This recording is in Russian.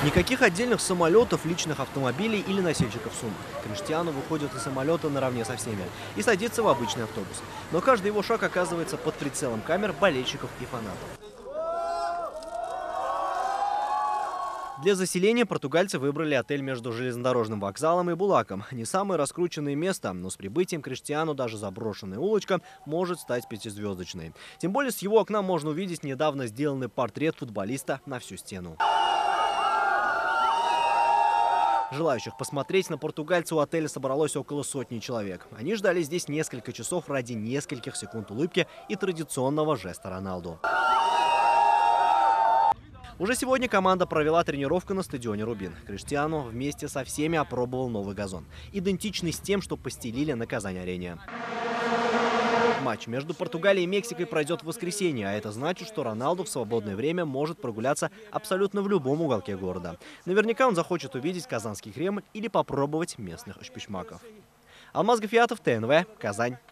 Никаких отдельных самолетов, личных автомобилей или носильщиков сумок. Криштиану выходит из самолета наравне со всеми и садится в обычный автобус. Но каждый его шаг оказывается под прицелом камер, болельщиков и фанатов. Для заселения португальцы выбрали отель между железнодорожным вокзалом и Булаком. Не самое раскрученное место, но с прибытием Криштиану даже заброшенная улочка может стать пятизвездочной. Тем более с его окна можно увидеть недавно сделанный портрет футболиста на всю стену. Желающих посмотреть на португальца у отеля собралось около сотни человек. Они ждали здесь несколько часов ради нескольких секунд улыбки и традиционного жеста Роналду. Уже сегодня команда провела тренировку на стадионе «Рубин». Криштиану вместе со всеми опробовал новый газон, идентичный с тем, что постелили на Казань-арене. Матч между Португалией и Мексикой пройдет в воскресенье, а это значит, что Роналду в свободное время может прогуляться абсолютно в любом уголке города. Наверняка он захочет увидеть Казанский Кремль или попробовать местных шпишмаков. Алмаз Гафиатов, ТНВ, Казань.